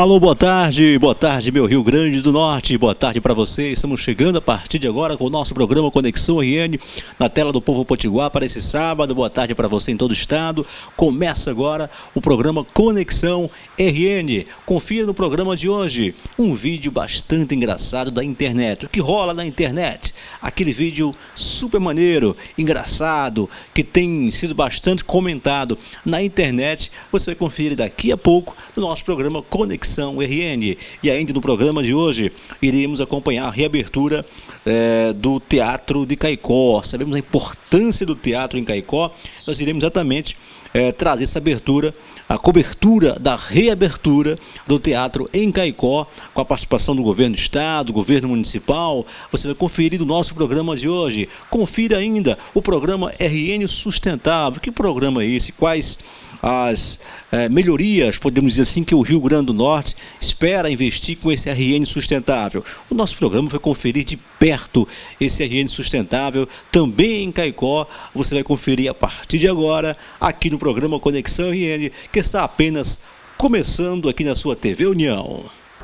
Alô, boa tarde meu Rio Grande do Norte, boa tarde para você. Estamos chegando a partir de agora com o nosso programa Conexão RN na tela do Povo Potiguar para esse sábado. Boa tarde para você em todo o estado. Começa agora o programa Conexão RN. Confira no programa de hoje um vídeo bastante engraçado da internet. O que rola na internet? Aquele vídeo super maneiro, engraçado, que tem sido bastante comentado na internet. Você vai conferir daqui a pouco no nosso programa Conexão RN. E ainda no programa de hoje iremos acompanhar a reabertura do Teatro de Caicó. Sabemos a importância do teatro em Caicó. Nós iremos exatamente trazer essa abertura, a cobertura da reabertura do teatro em Caicó, com a participação do governo do estado, do governo municipal. Você vai conferir o nosso programa de hoje. Confira ainda o programa RN Sustentável. Que programa é esse? Quais as melhorias, podemos dizer assim, que o Rio Grande do Norte espera investir com esse RN Sustentável? O nosso programa vai conferir de perto esse RN Sustentável, também em Caicó. Você vai conferir a partir de agora, aqui no programa Conexão RN, que está apenas começando aqui na sua TV União.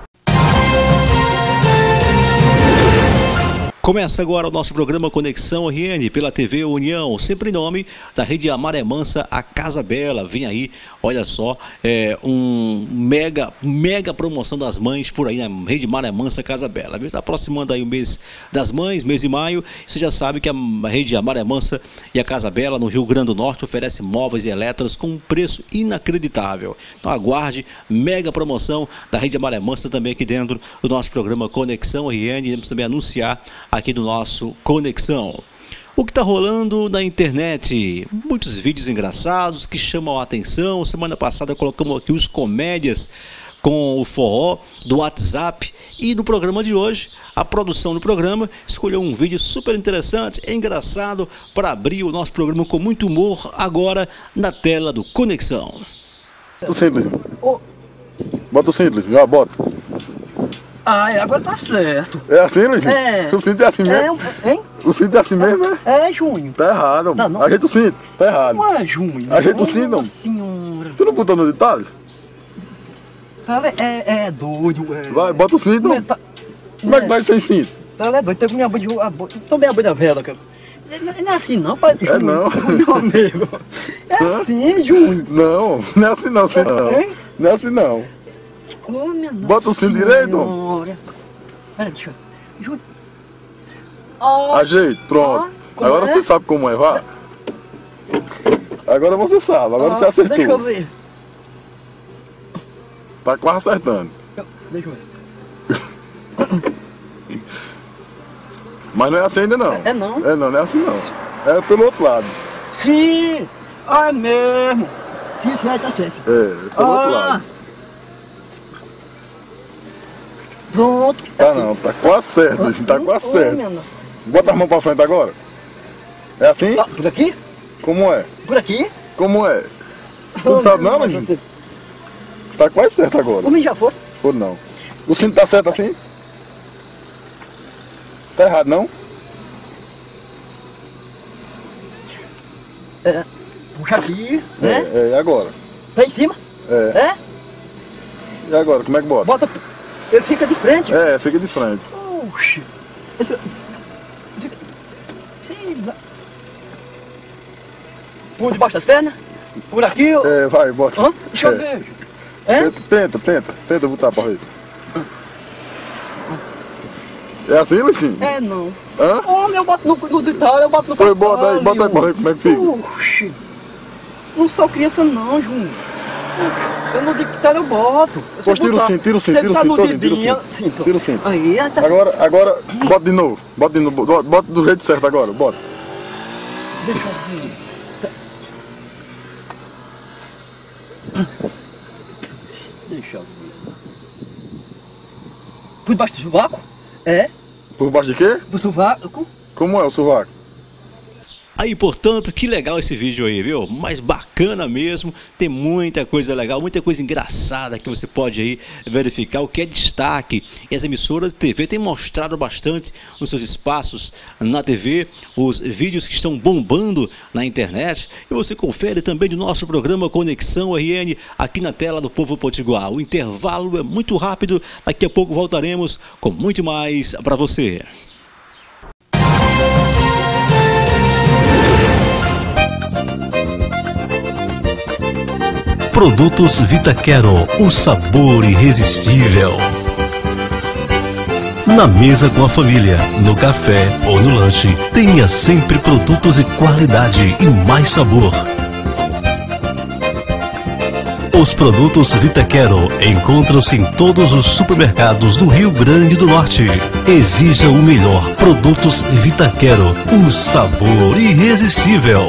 Começa agora o nosso programa Conexão RN pela TV União, sempre em nome da Rede Maré Mansa, a Casa Bela. Vem aí, olha só, um mega promoção das mães por aí na Rede Maré Mansa, Casa Bela. Está aproximando aí o mês das mães, mês de maio. Você já sabe que a Rede Maré Mansa e a Casa Bela no Rio Grande do Norte oferece móveis e eletros com um preço inacreditável. Então aguarde, mega promoção da Rede Maré Mansa também aqui dentro do nosso programa Conexão RN. Iremos também anunciar aqui do nosso Conexão. O que está rolando na internet? Muitos vídeos engraçados que chamam a atenção. Semana passada colocamos aqui os comédias com o forró do WhatsApp. E no programa de hoje, a produção do programa escolheu um vídeo super interessante, engraçado, para abrir o nosso programa com muito humor, agora na tela do Conexão. Bota o simples. Bota o simples, já bota. Ai, agora tá certo. É assim, Luizinho? É. O cinto é assim mesmo? Hein? O cinto é assim mesmo, é? É, Júnior. Tá errado. Não. Ajeita o cinto, tá errado. Não é, Júnior. Ajeita o cinto, não. Nossa senhora. Tu não botou nos detalhes? É doido, Vai, bota o cinto. Como é que vai sem cinto? Ela é doido, teve minha boia de... Tomei a boia da vela, cara. Não é assim não, pai. É não. Meu amigo. É assim, Júnior. Não é assim não, cinto não. Não é assim não. Oh, minha nossa. Bota o cinto direito. Pera, deixa eu... Júnior. Ajeita, pronto. Agora você sabe como é, vá. Agora você sabe, agora você acertou. Deixa eu ver. Tá quase acertando. Deixa eu ver. Mas não é assim ainda não. É não? Não é assim não. É pelo outro lado. Sim! É mesmo! Sim, aí tá certo. É pelo outro lado. Pronto. Tá não, tá quase certo, assim, tá quase certo. Bota as mãos pra frente agora. É assim? Por aqui? Como é? Por aqui? Como é? Tu não sabe não, mas tá quase certo agora. O menino já foi? Foi não. O cinto tá certo assim? Tá errado não? Puxa aqui, né? E agora? Tá em cima? É? E agora, como é que bota? Bota... Ele fica de frente? Fica de frente. Oxi. Sim. Por debaixo das pernas? Por aqui? Vai, bota. Deixa eu ver. Tenta botar pra ver. É assim, Luizinho? Não. Hã? Eu boto no detalhe, eu boto no Foi, bota aí pra ver como é que fica. Oxi. Não sou criança não, Júnior. Eu no detalhe eu boto. Pois tira o cinto todo, tira o cinto. Aí, tá... Agora, bota de novo, bota do jeito certo agora, bota. Deixa eu ver. Deixa eu ver. Por debaixo do sovaco? Por baixo de quê? Do sovaco? Como é o sovaco? Aí, portanto, que legal esse vídeo aí, viu? Mas bacana mesmo, tem muita coisa legal, muita coisa engraçada que você pode aí verificar, o que é destaque. E as emissoras de TV têm mostrado bastante nos seus espaços na TV, os vídeos que estão bombando na internet. E você confere também no nosso programa Conexão RN, aqui na tela do Povo Potiguar. O intervalo é muito rápido, daqui a pouco voltaremos com muito mais para você. Produtos Vitaquero, o sabor irresistível. Na mesa com a família, no café ou no lanche, tenha sempre produtos de qualidade e mais sabor. Os produtos Vitaquero encontram-se em todos os supermercados do Rio Grande do Norte. Exija o melhor. Produtos Vitaquero, o sabor irresistível.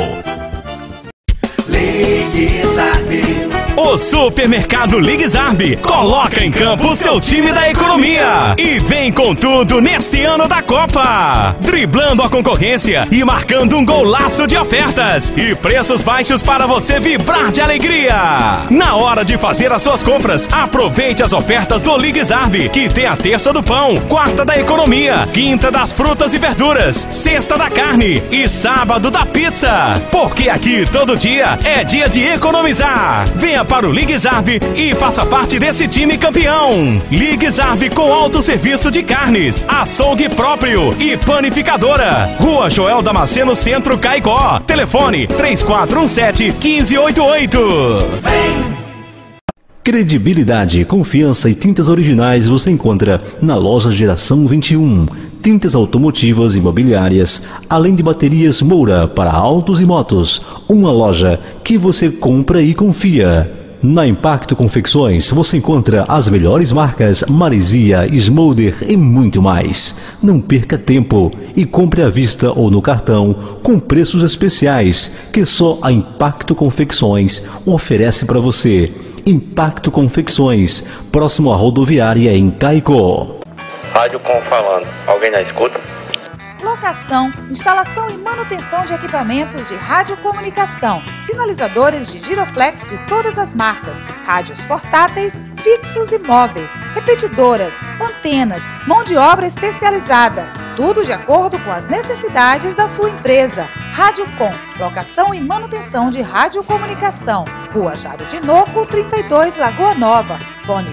O Supermercado Ligue Zarb coloca em campo o seu time da economia e vem com tudo neste ano da Copa, driblando a concorrência e marcando um golaço de ofertas e preços baixos para você vibrar de alegria. Na hora de fazer as suas compras, aproveite as ofertas do Ligue Zarb, que tem a terça do pão, quarta da economia, quinta das frutas e verduras, sexta da carne e sábado da pizza. Porque aqui todo dia é dia de economizar. Venha para o Ligue Zarb e faça parte desse time campeão. Ligue Zarb com autosserviço de carnes, açougue próprio e panificadora. Rua Joel Damasceno, Centro, Caicó. Telefone 3417-1588. Credibilidade, confiança e tintas originais você encontra na loja Geração 21. Tintas automotivas e imobiliárias, além de baterias Moura para autos e motos. Uma loja que você compra e confia. Na Impacto Confecções você encontra as melhores marcas Marizia, Smolder e muito mais. Não perca tempo e compre à vista ou no cartão com preços especiais que só a Impacto Confecções oferece para você. Impacto Confecções, próximo à rodoviária em Caicó. Rádio Com falando. Alguém na escuta? Locação, instalação e manutenção de equipamentos de radiocomunicação, sinalizadores de giroflex de todas as marcas, rádios portáteis, fixos e móveis, repetidoras, antenas, mão de obra especializada, tudo de acordo com as necessidades da sua empresa. Rádio Com, locação e manutenção de radiocomunicação, Rua Jário de Noco, 32, Lagoa Nova, fone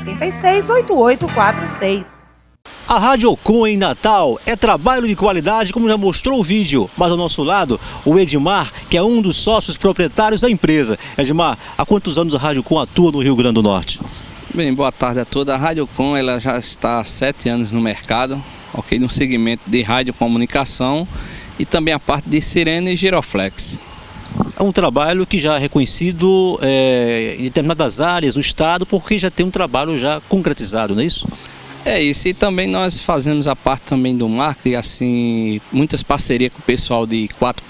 3086-8846. A Rádio Com em Natal é trabalho de qualidade, como já mostrou o vídeo. Mas ao nosso lado, o Edmar, que é um dos sócios proprietários da empresa. Edmar, há quantos anos a Rádio Com atua no Rio Grande do Norte? Bem, boa tarde a todos. A Rádio Com ela já está há 7 anos no mercado, ok, no segmento de radiocomunicação e também a parte de sirene e giroflex. É um trabalho que já é reconhecido em determinadas áreas do estado, porque já tem um trabalho já concretizado, não é isso? É isso, e também nós fazemos a parte também do marketing, assim, muitas parcerias com o pessoal de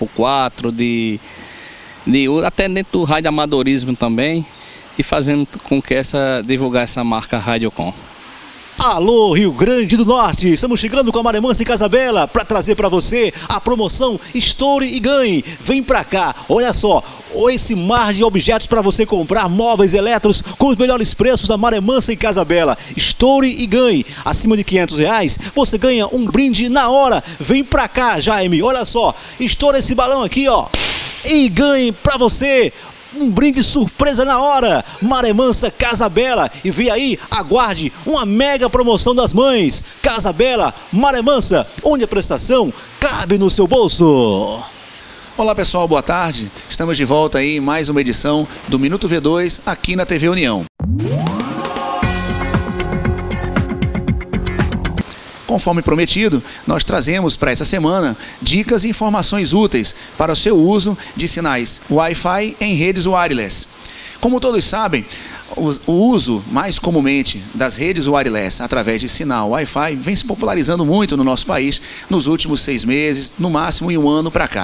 4x4, até dentro do rádio amadorismo também, e fazendo com que divulgar essa marca Rádio Com. Alô, Rio Grande do Norte! Estamos chegando com a Maremansa e Casabela para trazer para você a promoção Estoure e Ganhe. Vem pra cá, olha só, esse mar de objetos para você comprar, móveis elétricos com os melhores preços da Maremansa e Casabela. Estoure e Ganhe. Acima de R$500 você ganha um brinde na hora. Vem pra cá, Jaime, olha só, estoura esse balão aqui, ó, e ganhe pra você um brinde surpresa na hora. Maremansa Casabela. E vem aí, aguarde uma mega promoção das mães. Casabela, Maremansa, onde a prestação cabe no seu bolso. Olá pessoal, boa tarde. Estamos de volta aí em mais uma edição do Minuto V2 aqui na TV União. Conforme prometido, nós trazemos para essa semana dicas e informações úteis para o seu uso de sinais Wi-Fi em redes wireless. Como todos sabem, o uso mais comumente das redes wireless através de sinal Wi-Fi vem se popularizando muito no nosso país nos últimos 6 meses, no máximo em um ano para cá.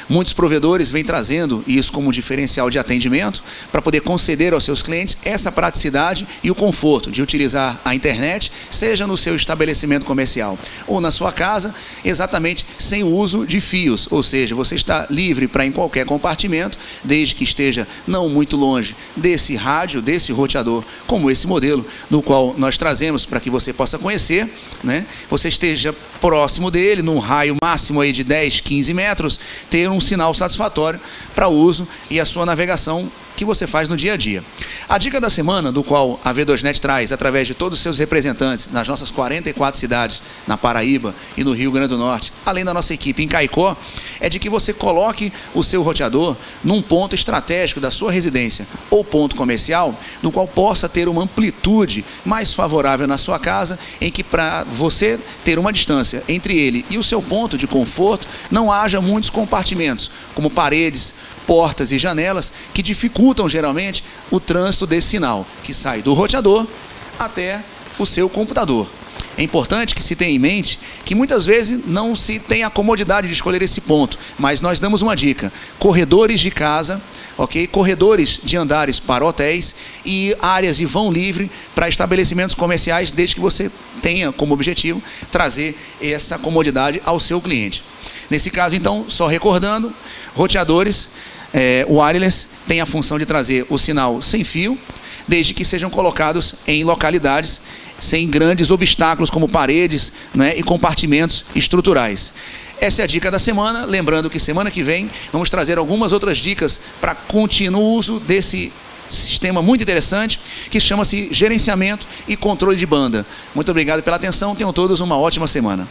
Muitos provedores vêm trazendo isso como diferencial de atendimento para poder conceder aos seus clientes essa praticidade e o conforto de utilizar a internet, seja no seu estabelecimento comercial ou na sua casa, exatamente sem o uso de fios, ou seja, você está livre para em qualquer compartimento, desde que esteja não muito longe desse rádio, desse roteador, como esse modelo, no qual nós trazemos para que você possa conhecer, né? Você esteja próximo dele, num raio máximo aí de 10, 15 metros, ter um sinal satisfatório para uso e a sua navegação que você faz no dia a dia. A dica da semana, do qual a V2Net traz, através de todos os seus representantes nas nossas 44 cidades, na Paraíba e no Rio Grande do Norte, além da nossa equipe em Caicó, é de que você coloque o seu roteador num ponto estratégico da sua residência ou ponto comercial, no qual possa ter uma amplitude mais favorável na sua casa, em que para você ter uma distância entre ele e o seu ponto de conforto, não haja muitos compartimentos, como paredes, portas e janelas, que dificultam geralmente o trânsito desse sinal, que sai do roteador até o seu computador. É importante que se tenha em mente que muitas vezes não se tem a comodidade de escolher esse ponto, mas nós damos uma dica: corredores de casa, ok? Corredores de andares para hotéis e áreas de vão livre para estabelecimentos comerciais, desde que você tenha como objetivo trazer essa comodidade ao seu cliente. Nesse caso, então, só recordando, roteadores wireless tem a função de trazer o sinal sem fio, desde que sejam colocados em localidades sem grandes obstáculos como paredes, né, e compartimentos estruturais. Essa é a dica da semana, lembrando que semana que vem vamos trazer algumas outras dicas para contínuo uso desse sistema muito interessante, que chama-se gerenciamento e controle de banda. Muito obrigado pela atenção, tenham todos uma ótima semana.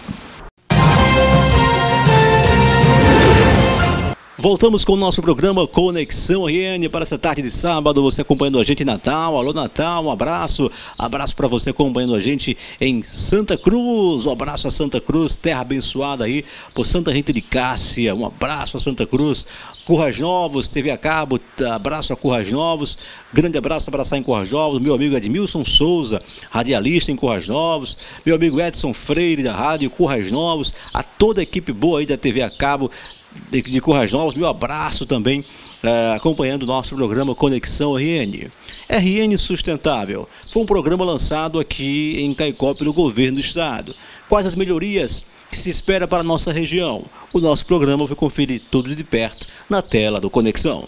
Voltamos com o nosso programa Conexão RN para essa tarde de sábado, você acompanhando a gente em Natal. Alô Natal, um abraço para você acompanhando a gente em Santa Cruz, um abraço a Santa Cruz, terra abençoada aí por Santa Rita de Cássia, um abraço a Santa Cruz. Currais Novos, TV a cabo, abraço a Currais Novos, grande abraço, abraçar em Currais Novos, meu amigo Edmilson Souza, radialista em Currais Novos, meu amigo Edson Freire da Rádio Currais Novos, a toda a equipe boa aí da TV a cabo de Currais Novos, meu abraço também, acompanhando o nosso programa Conexão RN. RN Sustentável, foi um programa lançado aqui em Caicó pelo governo do estado. Quais as melhorias que se espera para a nossa região? O nosso programa vai conferir tudo de perto na tela do Conexão.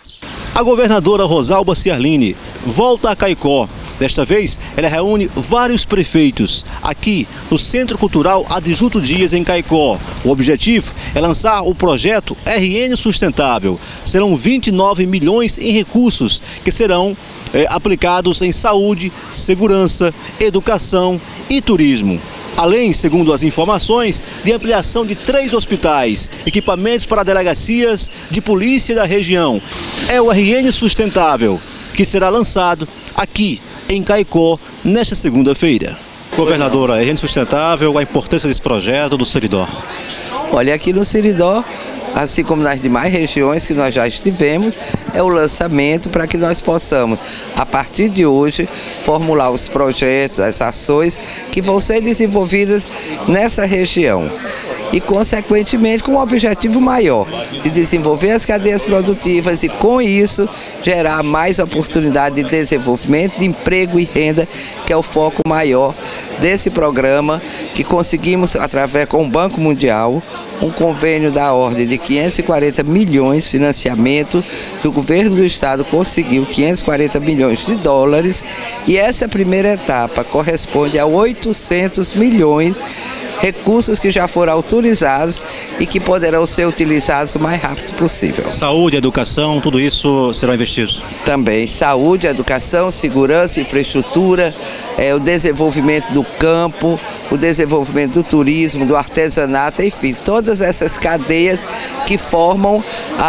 A governadora Rosalba Ciarline volta a Caicó. Desta vez, ela reúne vários prefeitos aqui no Centro Cultural Adjunto Dias, em Caicó. O objetivo é lançar o projeto RN Sustentável. Serão 29 milhões em recursos que serão aplicados em saúde, segurança, educação e turismo. Além, segundo as informações, de ampliação de 3 hospitais, equipamentos para delegacias de polícia da região. É o RN Sustentável, que será lançado aqui em Caicó nesta segunda-feira. Governadora, RN Sustentável, a importância desse projeto do Seridó. Olha, aqui no Seridó, assim como nas demais regiões que nós já estivemos, é o lançamento para que nós possamos, a partir de hoje, formular os projetos, as ações que vão ser desenvolvidas nessa região. E, consequentemente, com um objetivo maior, de desenvolver as cadeias produtivas e, com isso, gerar mais oportunidade de desenvolvimento, de emprego e renda, que é o foco maior desse programa, que conseguimos, através com o Banco Mundial, um convênio da ordem de 540 milhões, financiamento, que o governo do estado conseguiu 540 milhões de dólares, e essa primeira etapa corresponde a 800 milhões recursos que já foram autorizados e que poderão ser utilizados o mais rápido possível. Saúde, educação, tudo isso será investido? Também, saúde, educação, segurança, infraestrutura, o desenvolvimento do campo, o desenvolvimento do turismo, do artesanato, enfim, todas essas cadeias que formam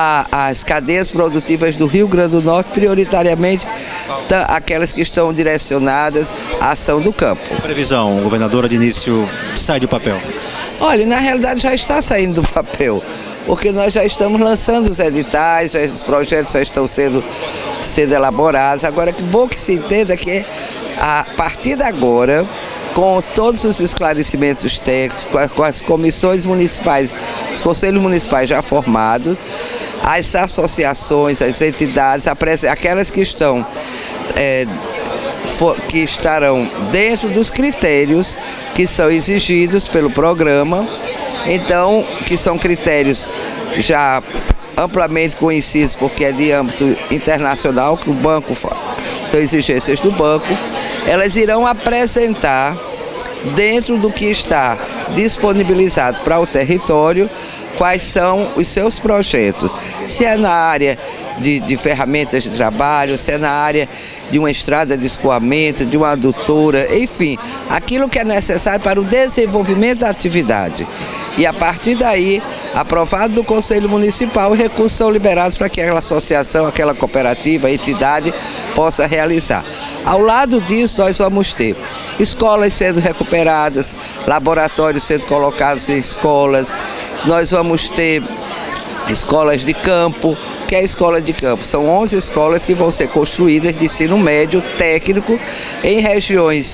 as cadeias produtivas do Rio Grande do Norte, prioritariamente aquelas que estão direcionadas à ação do campo. Previsão, governadora, de início sai do papel? Olha, na realidade já está saindo do papel, porque nós já estamos lançando os editais, os projetos já estão sendo elaborados. Agora, que bom que se entenda que a partir de agora, com todos os esclarecimentos técnicos, com as comissões municipais, os conselhos municipais já formados, as associações, as entidades, aquelas que estão que estarão dentro dos critérios que são exigidos pelo programa, então, que são critérios já amplamente conhecidos, porque é de âmbito internacional, que o banco são exigências do banco. Elas irão apresentar, dentro do que está disponibilizado para o território, quais são os seus projetos, se é na área de ferramentas de trabalho, se é na área de uma estrada de escoamento, de uma adutora, enfim, aquilo que é necessário para o desenvolvimento da atividade. E a partir daí, aprovado do Conselho Municipal, os recursos são liberados para que aquela associação, aquela cooperativa, entidade possa realizar. Ao lado disso, nós vamos ter escolas sendo recuperadas, laboratórios sendo colocados em escolas, nós vamos ter escolas de campo. Que é a escola de campo? São 11 escolas que vão ser construídas de ensino médio técnico em regiões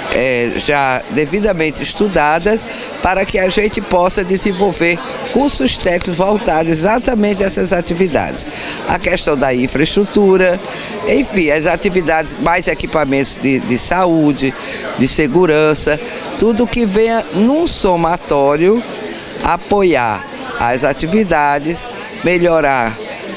já devidamente estudadas, para que a gente possa desenvolver cursos técnicos voltados exatamente a essas atividades. A questão da infraestrutura, enfim, as atividades, mais equipamentos de saúde, de segurança, tudo que venha num somatório apoiar as atividades, melhorar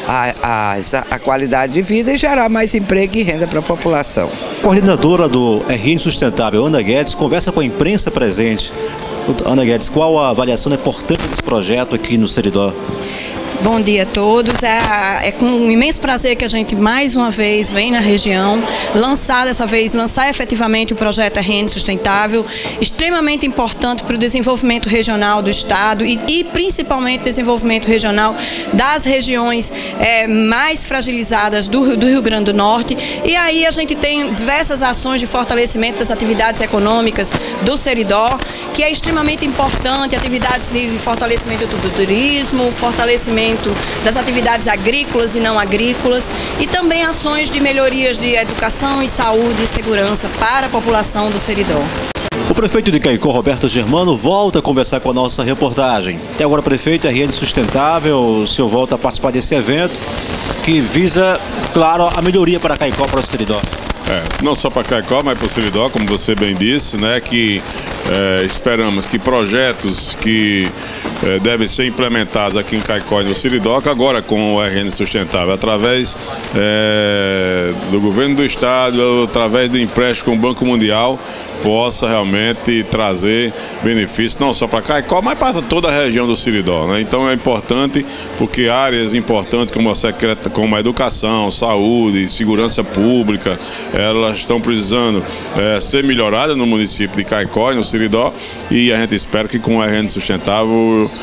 a qualidade de vida e gerar mais emprego e renda para a população. Coordenadora do RN Sustentável, Ana Guedes, conversa com a imprensa presente. Ana Guedes, qual a avaliação da importância desse projeto aqui no Seridó? Bom dia a todos. É com um imenso prazer que a gente mais uma vez vem na região lançar efetivamente o projeto RN Sustentável, extremamente importante para o desenvolvimento regional do estado e principalmente desenvolvimento regional das regiões mais fragilizadas do Rio Grande do Norte. E aí a gente tem diversas ações de fortalecimento das atividades econômicas do Seridó, que é extremamente importante, atividades de fortalecimento do turismo, fortalecimento das atividades agrícolas e não agrícolas, e também ações de melhorias de educação e saúde e segurança para a população do Seridó. O prefeito de Caicó, Roberto Germano, volta a conversar com a nossa reportagem. Até agora, prefeito, RN Sustentável, o senhor volta a participar desse evento que visa, claro, a melhoria para Caicó, para o Seridó. Não só para Caicó, mas para o Seridó, como você bem disse, né, que esperamos que projetos que devem ser implementados aqui em Caicó e no Seridó, agora com o RN Sustentável, através do governo do estado, através do empréstimo com o Banco Mundial, possa realmente trazer benefícios não só para Caicó, mas para toda a região do Seridó, né? Então é importante, porque áreas importantes como a educação, saúde, segurança pública, elas estão precisando ser melhoradas no município de Caicó e no Seridó, e a gente espera que com o RN Sustentável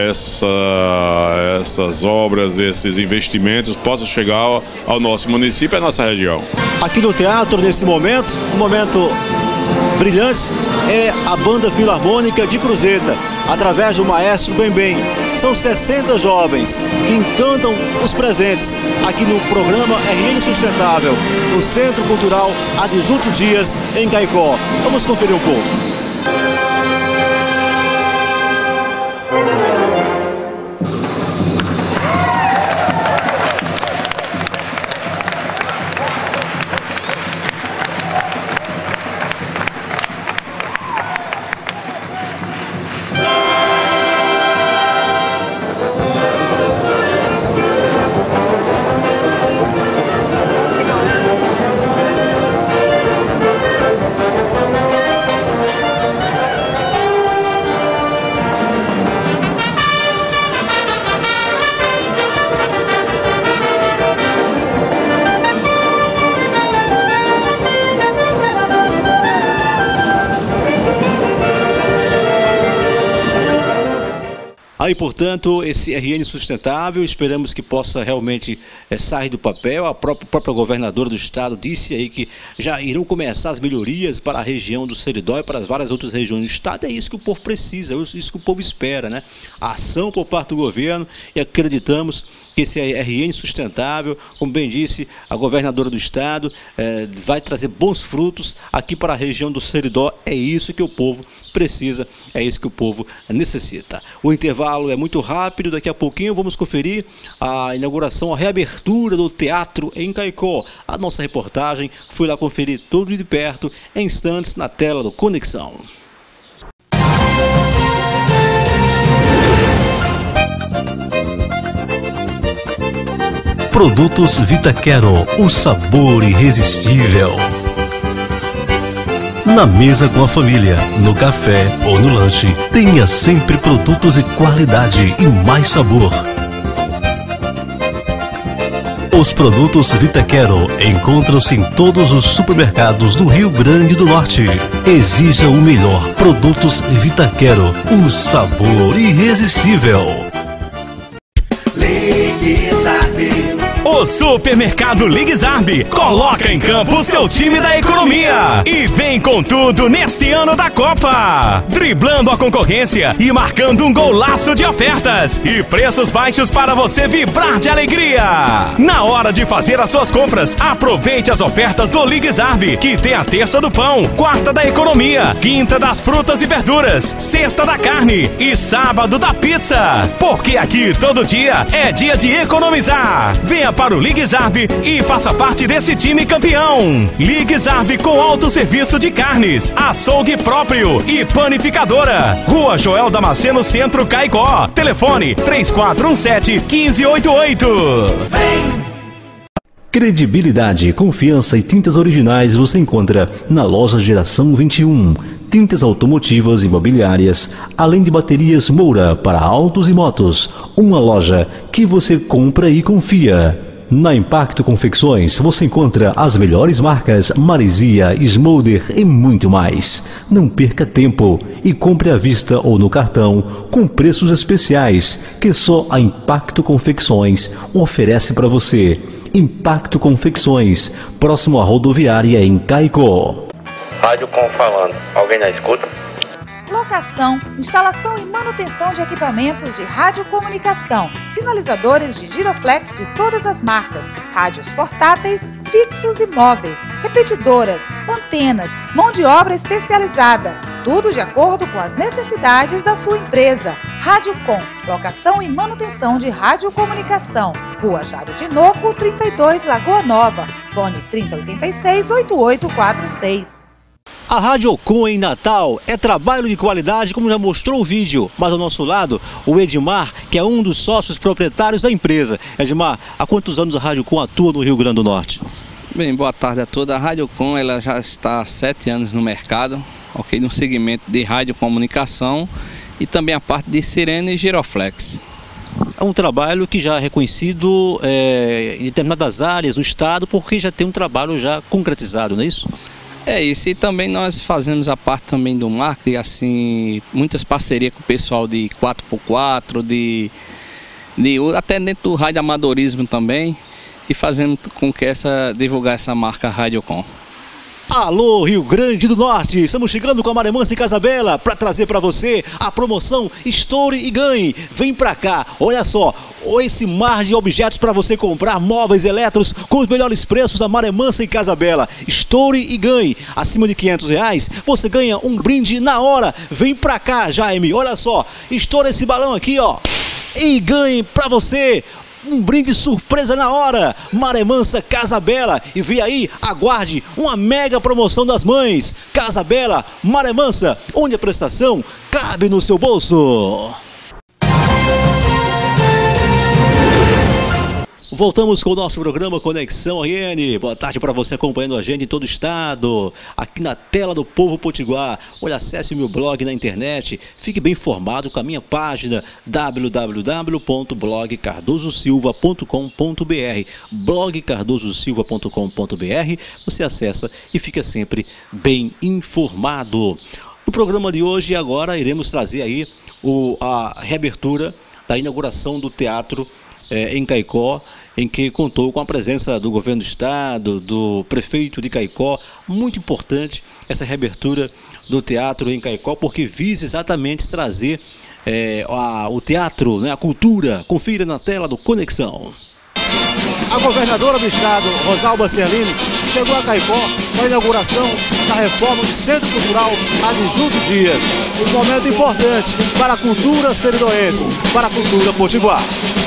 essas obras, esses investimentos possam chegar ao nosso município e à nossa região. Aqui no teatro, nesse momento, um momento brilhante, é a Banda Filarmônica de Cruzeta, através do maestro Bem. São 60 jovens que encantam os presentes aqui no programa RN Sustentável, no Centro Cultural Adjunto Dias, em Caicó. Vamos conferir um pouco. aí, portanto, esse RN sustentável, esperamos que possa realmente sair do papel. A própria governadora do estado disse aí que já irão começar as melhorias para a região do Seridó e para as várias outras regiões do estado. É isso que o povo precisa, é isso que o povo espera, né? A ação por parte do governo, e acreditamos que esse RN sustentável, como bem disse a governadora do estado, vai trazer bons frutos aqui para a região do Seridó. É isso que o povo precisa, é isso que o povo necessita. O intervalo é muito rápido, daqui a pouquinho vamos conferir a inauguração, a reabertura do teatro em Caicó. A nossa reportagem foi lá conferir tudo de perto, em instantes, na tela do Conexão. Produtos Vitaquero, o sabor irresistível. Na mesa com a família, no café ou no lanche, tenha sempre produtos de qualidade e mais sabor. Os produtos Vitaquero encontram-se em todos os supermercados do Rio Grande do Norte. Exija o melhor. Produtos Vitaquero, o sabor irresistível. O Supermercado Ligue-Zarb coloca em campo o seu time da economia e vem com tudo neste ano da Copa, driblando a concorrência e marcando um golaço de ofertas e preços baixos para você vibrar de alegria. Na hora de fazer as suas compras, aproveite as ofertas do Ligue-Zarb, que tem a terça do pão, quarta da economia, quinta das frutas e verduras, sexta da carne e sábado da pizza. Porque aqui todo dia é dia de economizar. Venha para o Ligue-Zarb e faça parte desse time campeão. Ligue-Zarb com autosserviço de carnes, açougue próprio e panificadora. Rua Joel Damasceno, Centro, Caicó. Telefone 3417-1588. Vem! Credibilidade, confiança e tintas originais você encontra na loja Geração 21. Tintas automotivas e imobiliárias, além de baterias Moura para autos e motos. Uma loja que você compra e confia. Na Impacto Confecções você encontra as melhores marcas Maresia, Smolder e muito mais. Não perca tempo e compre à vista ou no cartão com preços especiais que só a Impacto Confecções oferece para você. Impacto Confecções, próximo à rodoviária em Caicó. Rádio Com falando. Alguém na escuta? Locação, instalação e manutenção de equipamentos de radiocomunicação, sinalizadores de giroflex de todas as marcas, rádios portáteis, fixos e móveis, repetidoras, antenas, mão de obra especializada, tudo de acordo com as necessidades da sua empresa. Rádio Com, locação e manutenção de radiocomunicação, Rua Jário de Noco, 32, Lagoa Nova, fone 3086-8846. A Rádio Com em Natal é trabalho de qualidade, como já mostrou o vídeo. Mas ao nosso lado, o Edmar, que é um dos sócios proprietários da empresa. Edmar, há quantos anos a Rádio Com atua no Rio Grande do Norte? Bem, boa tarde a todos. A Rádio Com ela já está há 7 anos no mercado, ok, no segmento de radiocomunicação e também a parte de sirene e giroflex. É um trabalho que já é reconhecido em determinadas áreas do estado, porque já tem um trabalho já concretizado, não é isso? É isso, e também nós fazemos a parte também do marketing, assim, muitas parcerias com o pessoal de 4x4, até dentro do rádio amadorismo também, e fazendo com que divulgar essa marca Rádio Com. Alô, Rio Grande do Norte! Estamos chegando com a Maremansa e Casabela para trazer para você a promoção Estoure e Ganhe. Vem pra cá, olha só, esse mar de objetos para você comprar, móveis elétricos com os melhores preços da Maremansa e Casabela. Estoure e Ganhe. Acima de R$500 você ganha um brinde na hora. Vem pra cá, Jaime, olha só, estoura esse balão aqui, ó, e ganhe pra você um brinde surpresa na hora. Maremansa Casabela. E vem aí, aguarde uma mega promoção das mães. Casabela, Maremansa, onde a prestação cabe no seu bolso. Voltamos com o nosso programa Conexão RN. Boa tarde para você acompanhando a gente em todo o estado, aqui na tela do Povo Potiguar. Olha, acesse o meu blog na internet, fique bem informado com a minha página www.blogcardososilva.com.br. blogcardososilva.com.br. Você acessa e fica sempre bem informado. No programa de hoje agora iremos trazer aí a reabertura da inauguração do teatro em Caicó, em que contou com a presença do governo do estado, do prefeito de Caicó. Muito importante essa reabertura do teatro em Caicó, porque visa exatamente trazer o teatro, né, a cultura. Confira na tela do Conexão. A governadora do estado, Rosalba Ciarline, chegou a Caicó para a inauguração da reforma do Centro Cultural Adjunto Dias. Um momento importante para a cultura seridoense, para a cultura potiguar.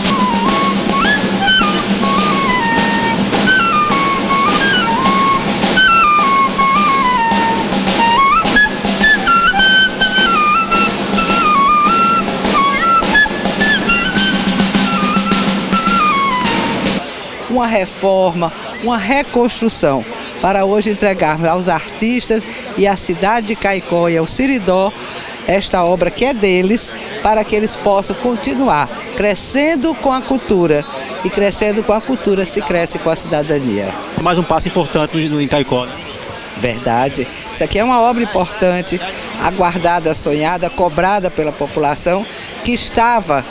Uma reforma, uma reconstrução, para hoje entregarmos aos artistas e à cidade de Caicó e ao Siridó esta obra que é deles, para que eles possam continuar crescendo com a cultura. E crescendo com a cultura se cresce com a cidadania. Mais um passo importante em Caicó, né? Verdade. Isso aqui é uma obra importante, aguardada, sonhada, cobrada pela população, que estava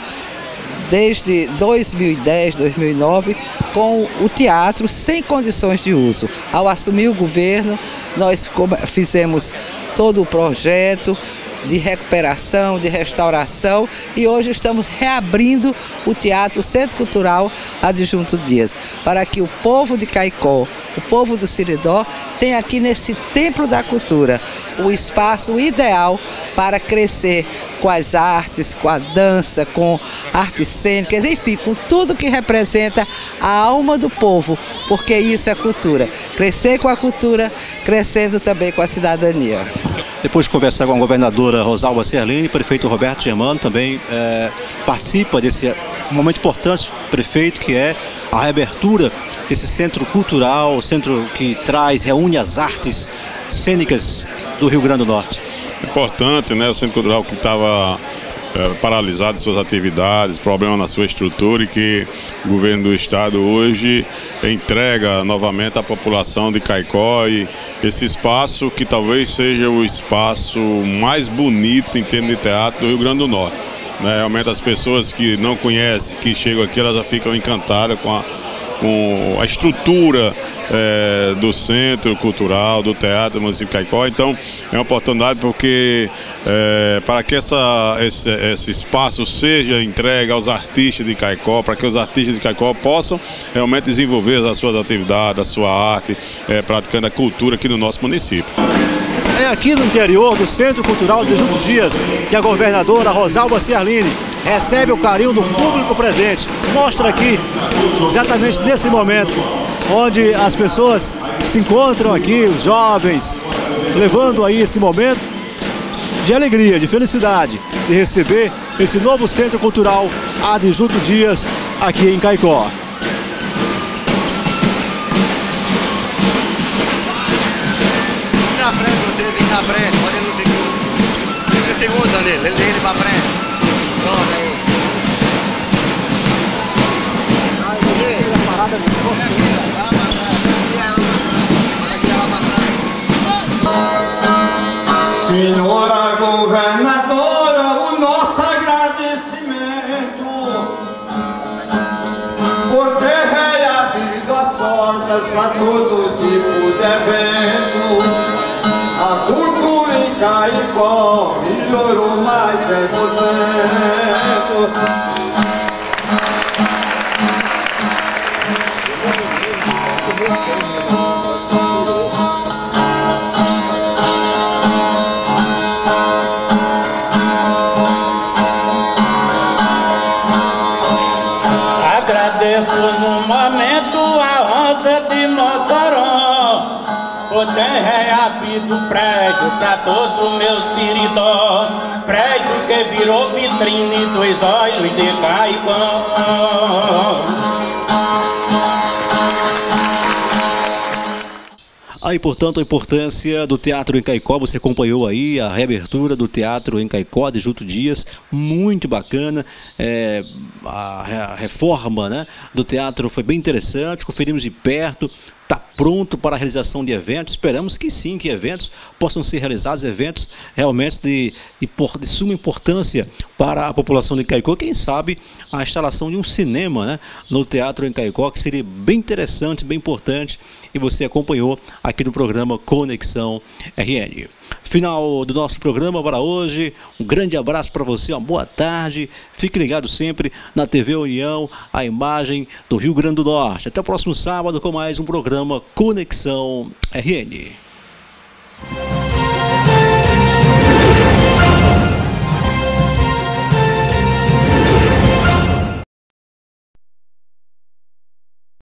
desde 2010, 2009, com o teatro sem condições de uso. Ao assumir o governo, nós fizemos todo o projeto de recuperação, de restauração, e hoje estamos reabrindo o Teatro Centro Cultural Adjunto Dias, para que o povo de Caicó, o povo do Siridó, tenha aqui nesse templo da cultura o espaço ideal para crescer com as artes, com a dança, com artes cênicas, enfim, com tudo que representa a alma do povo, porque isso é cultura. Crescer com a cultura, crescendo também com a cidadania. Depois de conversar com a governadora Rosalba Ciarline, o prefeito Roberto Germano também participa desse momento importante, prefeito, que é a reabertura desse centro cultural, centro que reúne as artes cênicas do Rio Grande do Norte. Importante, né? O Centro Cultural que estava paralisado em suas atividades, problema na sua estrutura, e que o governo do estado hoje entrega novamente à população de Caicó e esse espaço que talvez seja o espaço mais bonito em termos de teatro do Rio Grande do Norte. Né? Realmente as pessoas que não conhecem, que chegam aqui, elas já ficam encantadas com a estrutura do Centro Cultural, do Teatro do município de Caicó. Então é uma oportunidade porque para que esse espaço seja entregue aos artistas de Caicó, para que os artistas de Caicó possam realmente desenvolver as suas atividades, a sua arte, praticando a cultura aqui no nosso município. É aqui no interior do Centro Cultural de Adjunto Dias que a governadora Rosalba Ciarline recebe o carinho do público presente. Mostra aqui, exatamente nesse momento, onde as pessoas se encontram aqui, os jovens, levando aí esse momento de alegria, de felicidade, de receber esse novo Centro Cultural Adjunto Dias aqui em Caicó. Na frente, você vem na frente, pode ir no segundo. 30 segundos, Danilo, ele pra frente. Pronto, aí. Senhora governadora, o nosso agradecimento por ter reabrido as portas para todo tipo de evento. A cultura em Caicó melhorou mais 100%. Agradeço no momento a onça de Mossoró por ter reabrido o prédio pra todo o meu Siridó, prédio que virou vitrine dos olhos de Caicó. Aí, portanto, a importância do teatro em Caicó, você acompanhou aí a reabertura do teatro em Caicó, de Adjunto Dias, muito bacana, a reforma, né, do teatro foi bem interessante, conferimos de perto, está pronto para a realização de eventos. Esperamos que sim, que eventos possam ser realizados, eventos realmente de suma importância para a população de Caicó. Quem sabe a instalação de um cinema, né, no teatro em Caicó, que seria bem interessante, bem importante, e você acompanhou aqui no programa Conexão RN. Final do nosso programa para hoje. Um grande abraço para você, uma boa tarde. Fique ligado sempre na TV União, a imagem do Rio Grande do Norte. Até o próximo sábado com mais um programa Conexão RN.